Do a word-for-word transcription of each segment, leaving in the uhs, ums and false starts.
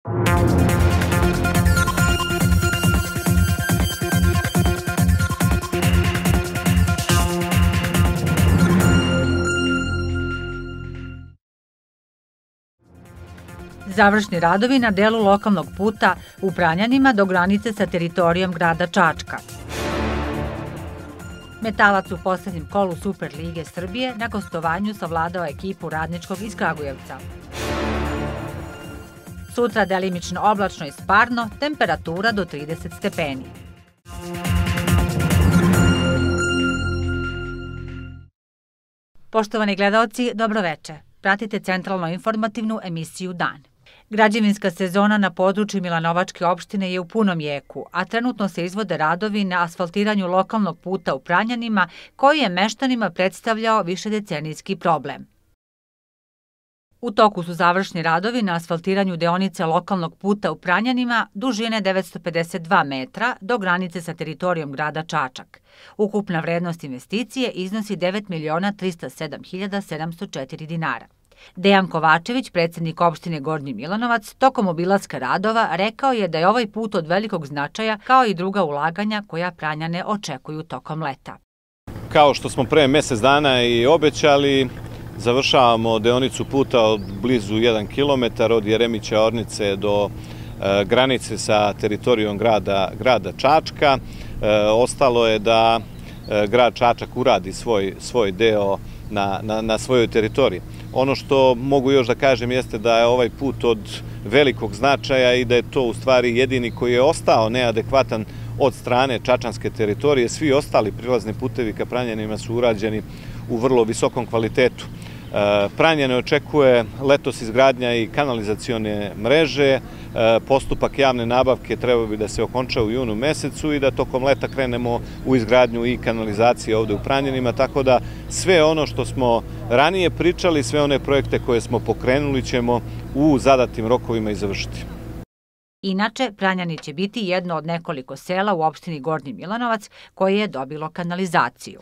Završni radovi na delu lokalnog puta u Pranjanima do granice sa teritorijom grada Čačka. Metalac u poslednjem kolu Superlige Srbije na gostovanju savladao ekipu Radničkog iz Kragujevca. Sutra delimično oblačno i sparno, temperatura do trideset stepeni. Poštovani gledaoci, dobroveče. Pratite centralno informativnu emisiju Dan. Građevinska sezona na području Milanovačke opštine je u punom jeku, a trenutno se izvode radovi na asfaltiranju lokalnog puta u Pranjanima, koji je meštanima predstavljao višedecenijski problem. U toku su završni radovi na asfaltiranju deonice lokalnog puta u Pranjanima dužine devetsto pedeset dva metra do granice sa teritorijom grada Čačak. Ukupna vrednost investicije iznosi devet miliona trista sedam hiljada sedamsto četiri dinara. Dejan Kovačević, predsednik opštine Gornji Milanovac, tokom obilaska radova rekao je da je ovaj put od velikog značaja kao i druga ulaganja koja Pranjane očekuju tokom leta. Kao što smo pre mesec dana i obećali, završavamo deonicu puta od blizu jedan kilometar od Jeremića Ornice do e, granice sa teritorijom grada, grada Čačka. E, ostalo je da e, grad Čačak uradi svoj, svoj deo na, na, na svojoj teritoriji. Ono što mogu još da kažem jeste da je ovaj put od velikog značaja i da je to u stvari jedini koji je ostao neadekvatan od strane čačanske teritorije. Svi ostali prilazni putevi ka Pranjanima su urađeni u vrlo visokom kvalitetu. Pranjane očekuje letos izgradnja i kanalizacione mreže, postupak javne nabavke treba bi da se okonča u junu mesecu i da tokom leta krenemo u izgradnju i kanalizacije ovde u Pranjanima, tako da sve ono što smo ranije pričali, sve one projekte koje smo pokrenuli ćemo u zadatim rokovima i završiti. Inače, Pranjani će biti jedno od nekoliko sela u opštini Gornji Milanovac koje je dobilo kanalizaciju.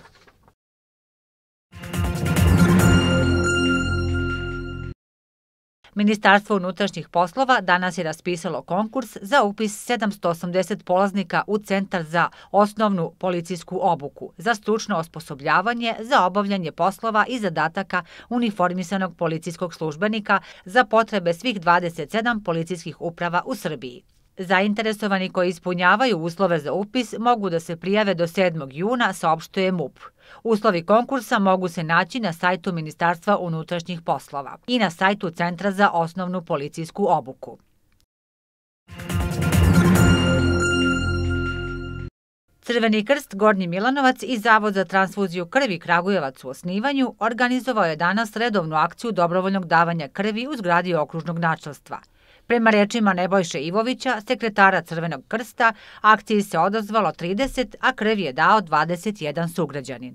Ministarstvo unutrašnjih poslova danas je raspisalo konkurs za upis sedamsto osamdeset polaznika u Centar za osnovnu policijsku obuku, za stručno osposobljavanje, za obavljanje poslova i zadataka uniformisanog policijskog službenika za potrebe svih dvadeset sedam policijskih uprava u Srbiji. Zainteresovani koji ispunjavaju uslove za upis mogu da se prijave do sedmog juna, saopštuje MUP. Uslovi konkursa mogu se naći na sajtu Ministarstva unutrašnjih poslova i na sajtu Centra za osnovnu policijsku obuku. Crveni krst Gornji Milanovac i Zavod za transfuziju krvi Kragujevac u osnivanju organizovao je danas redovnu akciju dobrovoljnog davanja krvi u zgradi okružnog načelstva. Prema rečima Nebojše Ivovića, sekretara Crvenog krsta, akciji se odazvalo trideset, a krv je dao dvadeset jedan sugrađanin.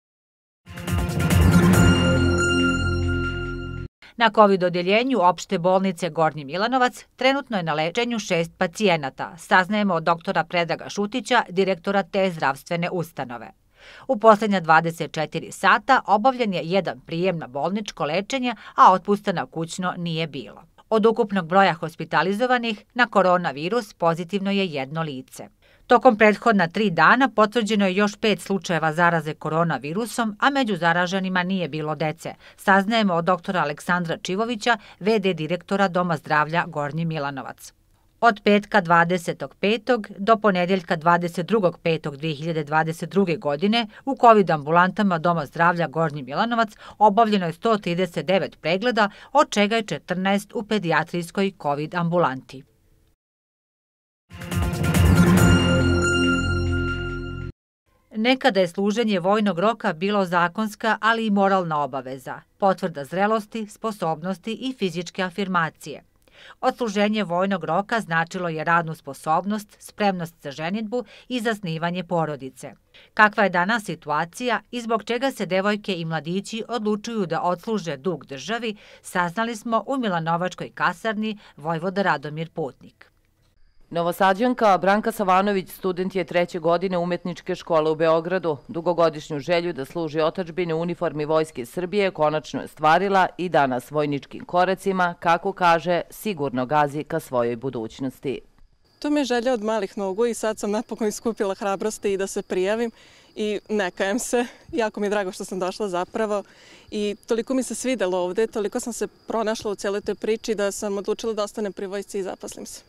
Na kovid odjeljenju opšte bolnice Gornji Milanovac trenutno je na lečenju šest pacijenata, saznajemo od doktora Predraga Šutića, direktora te zdravstvene ustanove. U poslednja dvadeset četiri sata obavljen je jedan prijem na bolničko lečenje, a otpusta na kućno nije bilo. Od ukupnog broja hospitalizovanih na koronavirus pozitivno je jedno lice. Tokom prethodna tri dana potvrđeno je još pet slučajeva zaraze koronavirusom, a među zaraženima nije bilo dece, saznajemo od doktora Aleksandra Čivovića, ve de direktora Doma zdravlja Gornji Milanovac. Od petka dvadesetog petog do ponedeljka dvadeset drugog petog dve hiljade dvadeset druge. godine u kovid ambulantama Doma zdravlja Gornji Milanovac obavljeno je sto trideset devet pregleda, od čega je četrnaest u pedijatrijskoj kovid ambulanti. Nekada je služenje vojnog roka bilo zakonska, ali i moralna obaveza, potvrda zrelosti, sposobnosti i fizičke afirmacije. Odsluženje vojnog roka značilo je radnu sposobnost, spremnost za ženidbu i zasnivanje porodice. Kakva je danas situacija i zbog čega se devojke i mladići odlučuju da odsluže dug državi, saznali smo u Milanovačkoj kasarni Vojvoda Radomir Putnik. Novosađanka Branka Savanović student je treće godine umetničke škole u Beogradu. Dugogodišnju želju da služi otadžbini u uniformi Vojske Srbije konačno je stvarila i danas vojničkim koracima, kako kaže, sigurno gazi ka svojoj budućnosti. To mi je želja od malih nogu i sad sam napokon iskupila hrabrosti i da se prijavim i ne kajem se. Jako mi je drago što sam došla zapravo i toliko mi se svidelo ovde, toliko sam se pronašla u cijeloj toj priči da sam odlučila da ostanem pri vojsci i zaposlim se.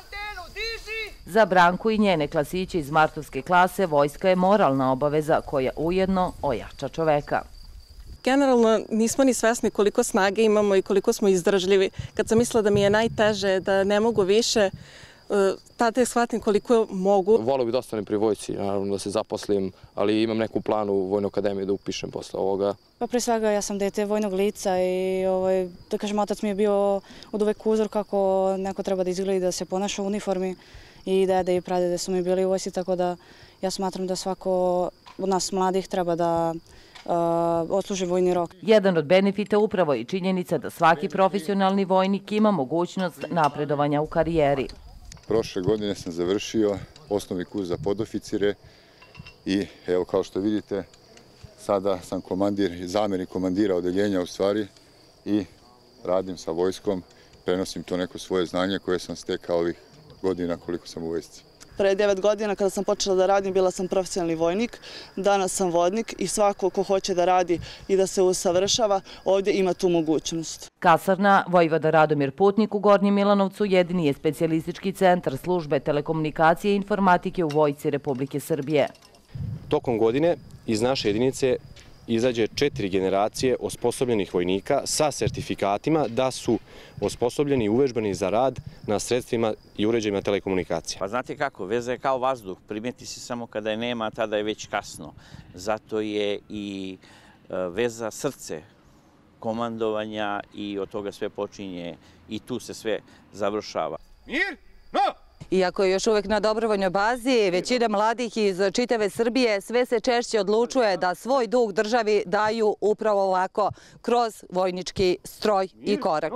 Za Branku i njene klasiće iz martovske klase vojska je moralna obaveza koja ujedno ojača čoveka. Generalno nismo ni svesni koliko snage imamo i koliko smo izdržljivi. Kad sam mislila da mi je najteže, da ne mogu više, tada shvatim koliko mogu. Volio bih da ostanem pri vojsci, naravno da se zaposlim, ali imam neku planu u Vojnu akademiju da upišem posle ovoga. Pa pre svega ja sam dete vojnog lica i ovaj, da kažem, otac mi je bio od uvek uzor kako neko treba da izgleda i da se ponaša u uniformi i dede i pradede su mi bili u vojsci, tako da ja smatram da svako od nas mladih treba da uh, odsluži vojni rok. Jedan od benefita upravo je činjenica da svaki profesionalni vojnik ima mogućnost napredovanja u karijeri. Prošle godine sam završio osnovni kurs za podoficire i evo kao što vidite sada sam komandir, zamjenik komandira odeljenja u stvari i radim sa vojskom, prenosim to neko svoje znanje koje sam stekao ovih godina koliko sam u vojsci. Pre devet godina kada sam počela da radim bila sam profesionalni vojnik, danas sam vodnik i svako ko hoće da radi i da se usavršava ovdje ima tu mogućnost. Kasarna Vojvoda Radomir Putnik u Gornjem Milanovcu jedini je specijalistički centar službe telekomunikacije i informatike u Vojsci Republike Srbije. Tokom godine iz naše jedinice izađe četiri generacije osposobljenih vojnika sa sertifikatima da su osposobljeni i uvežbani za rad na sredstvima i uređajima telekomunikacije. Pa znate kako, veza je kao vazduh, primijeti se samo kada je nema, tada je već kasno. Zato je i veza srce komandovanja i od toga sve počinje i tu se sve završava. Mir, no! Iako je još uvek na dobrovoljnoj bazi, većina mladih iz čitave Srbije sve se češće odlučuje da svoj dug državi daju upravo ovako, kroz vojnički stroj i korak.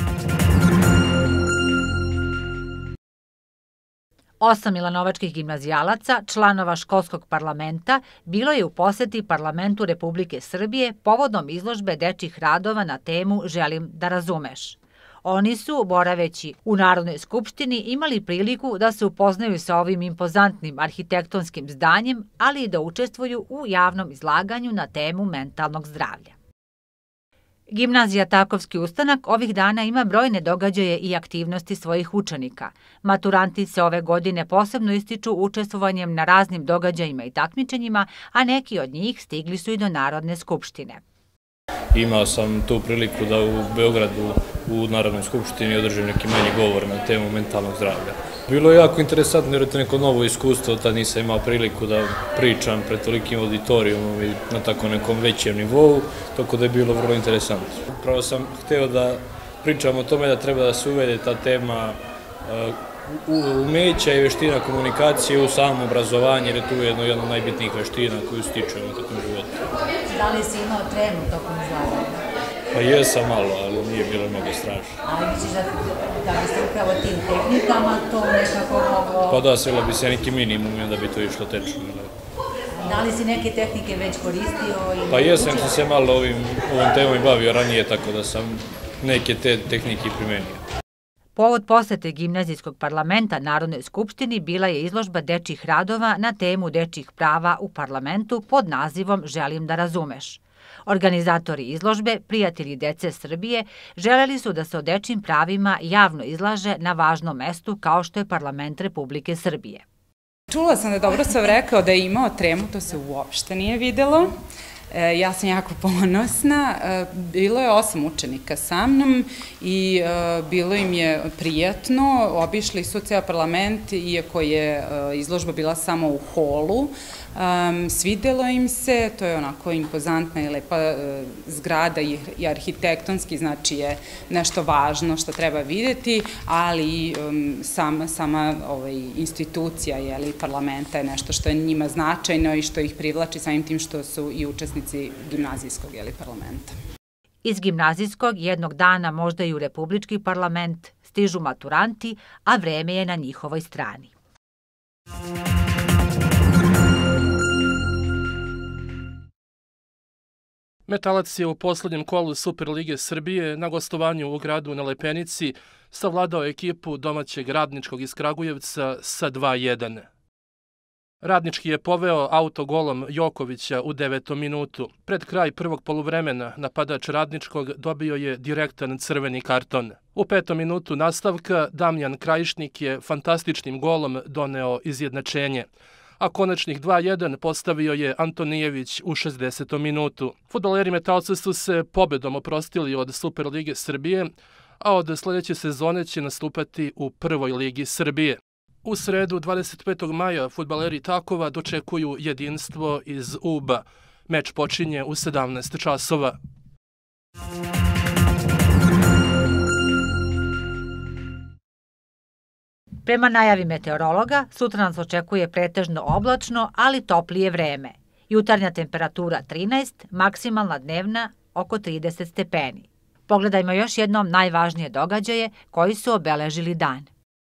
Osam milanovačkih gimnazijalaca, članova školskog parlamenta, bilo je u poseti Parlamentu Republike Srbije povodom izložbe dečjih radova na temu Želim da razumeš. Oni su, boraveći u Narodnoj skupštini, imali priliku da se upoznaju sa ovim impozantnim arhitektonskim zdanjem, ali i da učestvuju u javnom izlaganju na temu mentalnog zdravlja. Gimnazija Takovski ustanak ovih dana ima brojne događaje i aktivnosti svojih učenika. Maturanti se ove godine posebno ističu učestvovanjem na raznim događajima i takmičenjima, a neki od njih stigli su i do Narodne skupštine. Imao sam tu priliku da u Beogradu u Narodnoj skupštini održim neki manji govor na temu mentalnog zdravlja. Bilo je jako interesantno jer je to neko novo iskustvo, tad nisam imao priliku da pričam pred tolikim auditorijumom i na tako nekom većem nivou, tako da je bilo vrlo interesantno. Upravo sam hteo da pričam o tome da treba da se uvede ta tema umeća i veština komunikacije u samom obrazovanju, jer je tu jedno jedna od najbitnijih veština koju stičemo u takvom životu. Da li si imao tremu tokom izlaganja? Pa jesam malo, ali nije bilo mnogo strašno. Ali misliš da bi se upravo tim tehnikama to nekako moglo... Pa da, svela bi se neki minimum da bi to išlo tečno. Da li si neke tehnike već koristio? Pa jesam sam se malo ovim, ovom temom i bavio ranije, tako da sam neke te tehnike primenio. Povod posete Gimnazijskog parlamenta Narodnoj skupštini bila je izložba dečjih radova na temu dečjih prava u parlamentu pod nazivom Želim da razumeš. Organizatori izložbe, prijatelji dece Srbije, želeli su da se o dečjim pravima javno izlaže na važnom mestu kao što je Parlament Republike Srbije. Čula sam da dobro sam rekao da je imao tremu, to se uopšte nije videlo. Ja sam jako ponosna. Bilo je osam učenika sa mnom i bilo im je prijatno. Obišli su ceo parlament, iako je izložba bila samo u holu. Svidelo im se, to je onako impozantna i lepa zgrada i arhitektonski, znači je nešto važno što treba videti, ali i sama institucija parlamenta je nešto što je njima značajno i što ih privlači samim tim što su i učesnici gimnazijskog parlamenta. Iz gimnazijskog jednog dana možda i u Republički parlament stižu maturanti, a vreme je na njihovoj strani. Metalac je u poslednjem kolu Superlige Srbije na gostovanju u gradu na Lepenici savladao ekipu domaćeg Radničkog iz Kragujevca sa dva jedan. Radnički je poveo autogolom Jokovića u devetom minutu. Pred kraj prvog poluvremena napadač Radničkog dobio je direktan crveni karton. U petom minutu nastavka Damjan Krajišnik je fantastičnim golom doneo izjednačenje, a konačnih dva jedan postavio je Antonijević u šezdesetom minutu. Fudbaleri Metalca su se pobedom oprostili od Superlige Srbije, a od sledeće sezone će nastupati u Prvoj ligi Srbije. U sredu dvadeset petog maja fudbaleri Takova dočekuju Jedinstvo iz Uba. Meč počinje u sedamnaest časova. Prema najavi meteorologa, sutra nas očekuje pretežno oblačno, ali toplije vreme. Jutarnja temperatura trinaest, maksimalna dnevna oko trideset stepeni. Pogledajmo još jednom najvažnije događaje koji su obeležili dan.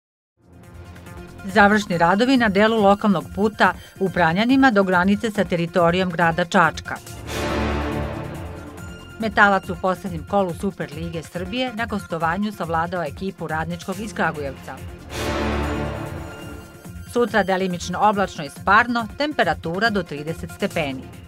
Završni radovi na delu lokalnog puta u Pranjanima do granice sa teritorijom grada Čačka. Metalac u poslednjem kolu Superlige Srbije na gostovanju savladao ekipu Radničkog iz Kragujevca. Sutra delimično oblačno i sparno, temperatura do trideset stepeni.